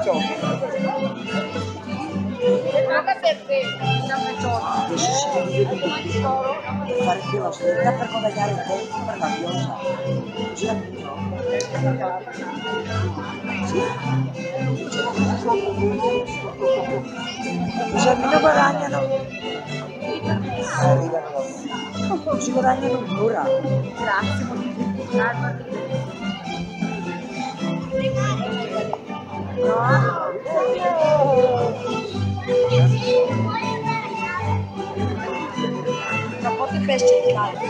Fare più la stretta per guadagnare il tempo per la piosa. Giannino. Giannino guadagnano. Arrivano dopo. Si guadagnano un'ora. Grazie, un po' di pesce in caldo.